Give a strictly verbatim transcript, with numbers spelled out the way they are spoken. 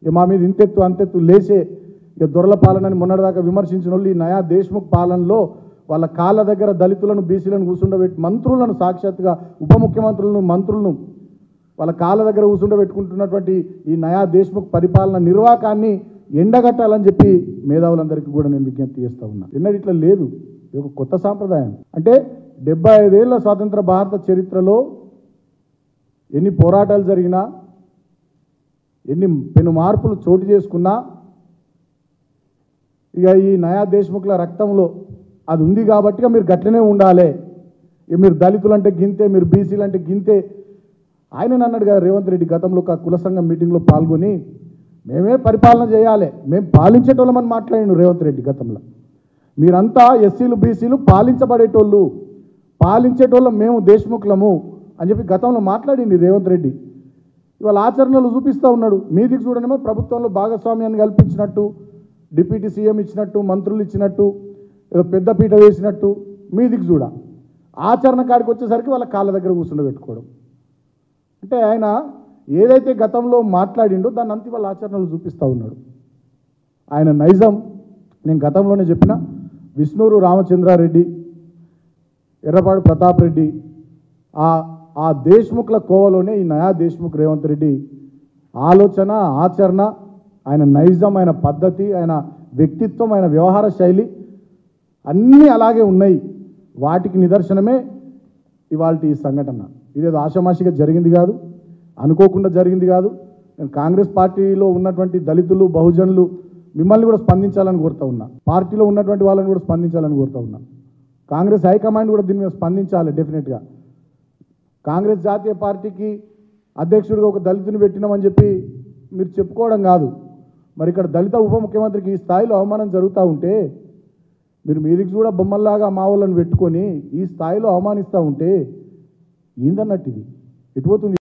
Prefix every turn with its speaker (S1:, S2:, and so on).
S1: ఇక మా మీద ఇంతెత్తు అంతెత్తు లేచే ఇక దొరల పాలనని మొన్నటిదాకా విమర్శించిన వాళ్ళు ఈ నయా దేశ్ముఖ్ పాలనలో వాళ్ళ కాళ్ళ దగ్గర దళితులను బీసీలను కూర్చుండబెట్టి మంత్రులను సాక్షాత్తుగా ఉప ముఖ్యమంత్రులను మంత్రులను వాళ్ళ కాళ్ళ దగ్గర కూర్చుండబెట్టుకుంటున్నటువంటి ఈ నయా దేశ్ముఖ్ పరిపాలన నిర్వాకాన్ని ఎండగట్టాలని చెప్పి మేధావులందరికీ కూడా నేను విజ్ఞప్తి చేస్తూ ఉన్నా. ఎన్నడూ ఇట్లా లేదు, ఇది ఒక కొత్త సాంప్రదాయం. అంటే డెబ్బై ఐదేళ్ల స్వాతంత్ర భారత చరిత్రలో ఎన్ని పోరాటాలు జరిగినా ఎన్ని పెను మార్పులు చోటు చేసుకున్నా ఇక ఈ నయా దేశ్ముఖ్ల రక్తంలో అది ఉంది కాబట్టి మీరు గట్లనే ఉండాలి, ఇక మీరు దళితులు అంటే గింతే, మీరు బీసీలు అంటే గింతే. ఆయన అన్నాడు కదా రేవంత్ రెడ్డి గతంలో ఒక కుల సంఘం మీటింగ్లో పాల్గొని మేమే పరిపాలన చేయాలి, మేము పాలించేటోళ్ళమని మాట్లాడిను రేవంత్ రెడ్డి గతంలో. మీరంతా ఎస్సీలు బీసీలు పాలించబడేటోళ్ళు, పాలించేటోళ్ళం మేము దేశ్ముఖ్లము అని చెప్పి గతంలో మాట్లాడింది రేవంత్ రెడ్డి. ఇవాళ ఆచరణలు చూపిస్తూ ఉన్నాడు. మీదికి చూడనేమో ప్రభుత్వంలో భాగస్వామ్యాన్ని కల్పించినట్టు, డిప్యూటీ సీఎం ఇచ్చినట్టు, మంత్రులు ఇచ్చినట్టు, ఏదో పెద్దపీట వేసినట్టు మీదికి చూడ. ఆచరణ కాడికి వచ్చేసరికి వాళ్ళ కాళ్ళ దగ్గర కూర్చుండబెట్టుకోవడం. అంటే ఆయన ఏదైతే గతంలో మాట్లాడిండో దాన్ని అంతా వాళ్ళ ఆచరణలు చూపిస్తూ ఉన్నాడు. ఆయన నైజం నేను గతంలోనే చెప్పిన, విష్ణూరు రామచంద్రారెడ్డి, ఎర్రపాడు ప్రతాప్ రెడ్డి ఆ ఆ దేశ్ముఖ్ల కోవలోనే ఈ నయా దేశ్ముఖ్ రేవంత్ రెడ్డి ఆలోచన, ఆచరణ, ఆయన నైజం, ఆయన పద్ధతి, ఆయన వ్యక్తిత్వం, ఆయన వ్యవహార శైలి అన్నీ అలాగే ఉన్నాయి. వాటికి నిదర్శనమే ఇవాళ ఈ సంఘటన. ఇదేదో ఆషామాషిగా జరిగింది కాదు, అనుకోకుండా జరిగింది కాదు. నేను కాంగ్రెస్ పార్టీలో ఉన్నటువంటి దళితులు, బహుజనులు మిమ్మల్ని కూడా స్పందించాలని కోరుతా ఉన్నా, పార్టీలో ఉన్నటువంటి వాళ్ళని కూడా స్పందించాలని కోరుతా ఉన్నా. కాంగ్రెస్ హైకమాండ్ కూడా దీని మీద స్పందించాలి డెఫినెట్గా. కాంగ్రెస్ జాతీయ పార్టీకి అధ్యక్షుడిగా ఒక దళితుని పెట్టినామని చెప్పి మీరు చెప్పుకోవడం కాదు. మరి ఇక్కడ దళిత ఉప ముఖ్యమంత్రికి ఈ స్థాయిలో అవమానం జరుగుతూ ఉంటే మీరు మీదికి కూడా బొమ్మల్లాగా మా వాళ్ళని పెట్టుకొని ఈ స్థాయిలో అవమానిస్తూ ఉంటే ఏందన్నట్టు ఇది ఎటుపోతుంది?